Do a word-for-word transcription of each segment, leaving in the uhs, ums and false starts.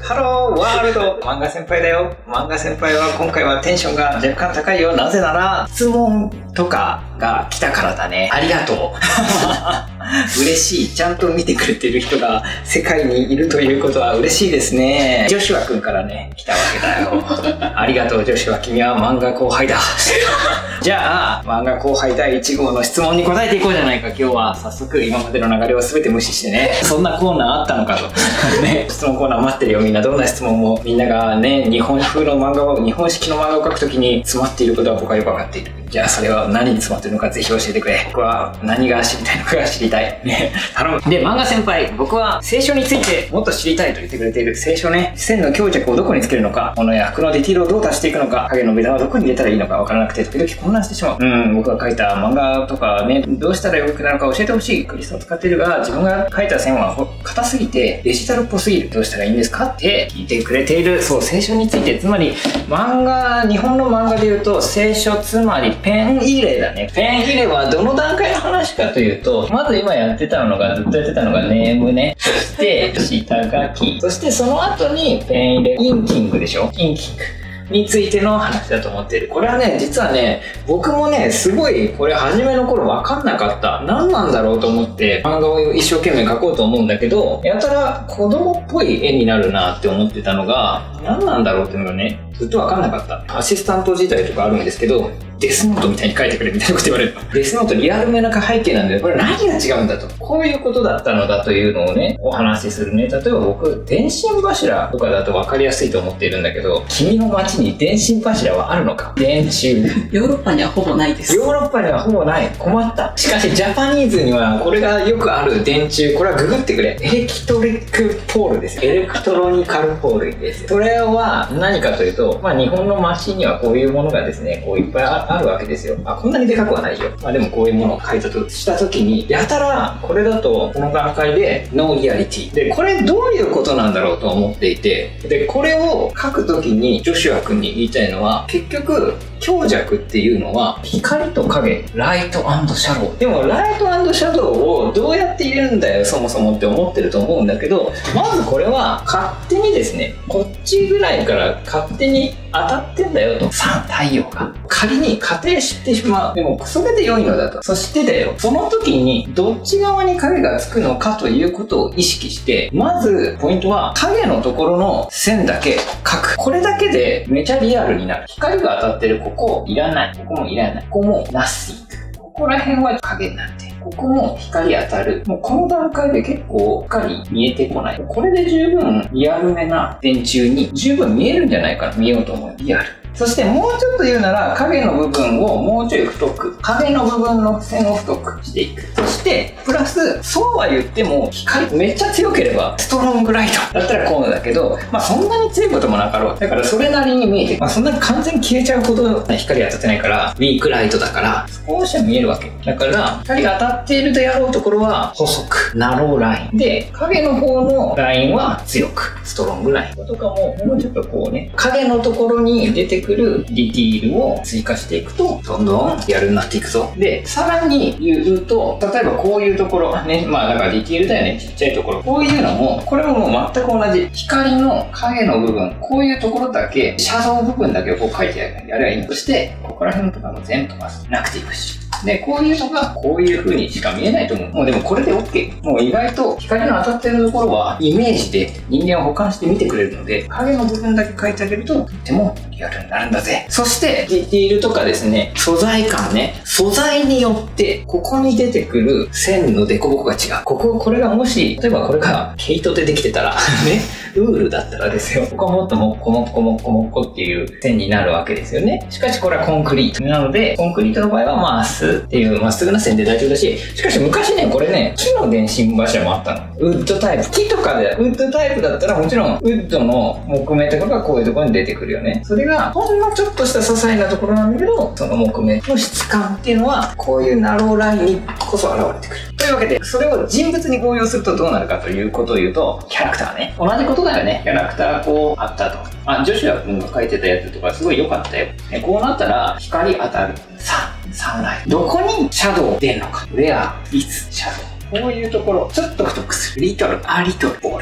ハローワールド漫画先輩だよ。漫画先輩は今回はテンションが若干高いよ。なぜなら質問とかが来たからだね。ありがとう。嬉しい。ちゃんと見てくれてる人が世界にいるということは嬉しいですね。ジョシュア君からね、来たわけだよ。ありがとうジョシュア、君は漫画後輩だ。じゃあ、漫画後輩だいいち号の質問に答えていこうじゃないか。今日は早速今までの流れを全て無視してね、そんなコーナーあったのかと。ね、質問コーナー待ってるよ。みんなどんな質問も、みんながね、日本風の漫画を、日本式の漫画を描くときに詰まっていることは僕はよくわかっている。じゃあそれは何に詰まってるのかぜひ教えてくれ。僕は何が知りたいのかが知りたい。ね、頼む。で、漫画先輩、僕は聖書についてもっと知りたいと言ってくれている。聖書ね、線の強弱をどこにつけるのか、物や服のディティールをどう足していくのか、影のベタはどこに入れたらいいのかわからなくて時々混乱してしまう。うん、僕が描いた漫画とかね、どうしたら良くなるか教えてほしい。クリスを使っているが、自分が描いた線は硬すぎてデジタルっぽすぎる。どうしたらいいんですかって聞いてくれている。そう、聖書について、つまり漫画、日本の漫画で言うと聖書、つまりペン入れだね。ペン入れはどの段階の話かというと、まず今やってたのが、ずっとやってたのがネームね。そして、下書き。そしてその後にペン入れ、インキングでしょ？インキングについての話だと思っている。これはね、実はね、僕もね、すごい、これ初めの頃分かんなかった。何なんだろうと思って、漫画を一生懸命描こうと思うんだけど、やたら子供っぽい絵になるなって思ってたのが、何なんだろうっていうのがね、ずっと分かんなかった。アシスタント時代とかあるんですけど、デスノートみたいに書いてくれみたいなこと言われる。デスノートリアルめな背景なんで、これ何が違うんだと。こういうことだったのだというのをね、お話しするね。例えば僕、電信柱とかだと分かりやすいと思っているんだけど、君の街に電信柱はあるのか？電柱。 ヨーロッパにはほぼないです。 ヨーロッパにはほぼない。困った。しかし、ジャパニーズにはこれがよくある電柱。これはググってくれ。エレキトリックポールですよ。エレクトロニカルポールです。それは何かというと、まあ日本の街にはこういうものがですね、こういっぱいあるわけですよ。あ、こんなにでかくはないよ。まあでもこういうものを書いたとしたときに、やたらこれだとこの段階でノーリアリティ。で、これどういうことなんだろうと思っていて、で、これを書くときにジョシュア君に言いたいのは、結局、強弱っていうのは光と影、ライト&シャドウ。でもライト&シャドウをどうやって入れるんだよそもそもって思ってると思うんだけど、まずこれは勝手にですね、こっちぐらいから勝手に当たってんだよと。さん、太陽が仮に仮定してしまう。でもそれで良いのだと。そしてだよ、その時にどっち側に影がつくのかということを意識して、まずポイントは影のところの線だけ描く。これだけでめちゃリアルになる。光が当たってるここいらない。ここもいらない。ここもナッシング。ここら辺は影になって。ここも光当たる。もうこの段階で結構光見えてこない。これで十分リアルめな電柱に十分見えるんじゃないかな。見ようと思う。リアル。そしてもうちょっと言うなら影の部分をもうちょい太く、影の部分の線を太くしていく。そしてプラスそうは言っても光めっちゃ強ければストロングライトだったらこうだけど、まあそんなに強いこともなかろう。だからそれなりに見えて、まあそんなに完全に消えちゃうほど光当たってないからウィークライトだから少しは見えるわけだから、光が当たっているであろうところは細くナローラインで、影の方のラインは強くストロングラインとかももうちょっとこうね、影のところに出てくるディティールを追加していくとどんどんリアルになっていくぞ。で、さらに言うと、例えばこういうところね、まあだからディティールだよね、ちっちゃいところ。こういうのも、これももう全く同じ。光の影の部分、こういうところだけ、シャドウ部分だけをこう書いてやればいいの。そして、ここら辺とかも全部飛ばす。なくていくし。で、こういうのがこういう風にしか見えないと思う。もうでもこれで OK。もう意外と光の当たってるところはイメージで人間を保管して見てくれるので、影の部分だけ描いてあげるととってもリアルになるんだぜ。そしてディティールとかですね、素材感ね。素材によってここに出てくる線のデコボコが違う。ここ、これがもし、例えばこれが毛糸でできてたらね、ウールだったらですよ。ここはもっともっこもっこもっこもっこっていう線になるわけですよね。しかしこれはコンクリート。なので、コンクリートの場合はまっすぐっていうまっすぐな線で大丈夫だし、しかし昔ね、これね、木の電信柱もあったの。ウッドタイプ。木とかで、ウッドタイプだったらもちろん、ウッドの木目とかがこういうところに出てくるよね。それが、ほんのちょっとした些細なところなんだけど、その木目の質感っていうのは、こういうナローラインにこそ現れてくる。というわけで、それを人物に応用するとどうなるかということを言うと、キャラクターね。同じことだよね。キャラクターこうあったと。あ、ジョシュア君が書いてたやつとかすごい良かったよ。ね、こうなったら、光当たる。さん、サンライト。どこにシャドウ出るのか。ウェア、いつ、シャドウ。こういうところ、ちょっと太くする。リトル、あ、リトル、ボールド。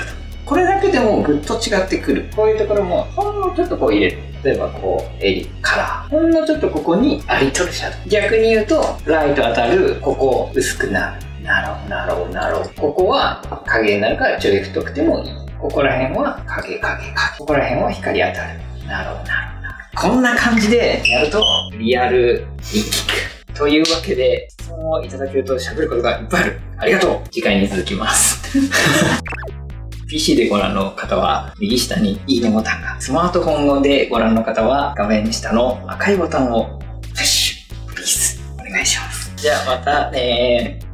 これだけでもぐっと違ってくる。こういうところもほんのちょっとこう入れる。例えばこう襟カラー、ほんのちょっとここにありとるシャドウ。逆に言うとライト当たるここ薄くなる。なるほどなるほどなるほど。ここは影になるからちょい太くてもいい。ここら辺は影影影。ここら辺は光当たる。なるほどなるほどなるほど。こんな感じでやるとリアルに効く。というわけで質問をいただけると喋ることがいっぱいある。ありがとう。次回に続きます。ピーシー でご覧の方は右下にいいねボタンが、スマートフォンでご覧の方は画面下の赤いボタンをプッシュ、プリーズお願いします。じゃあまたねー。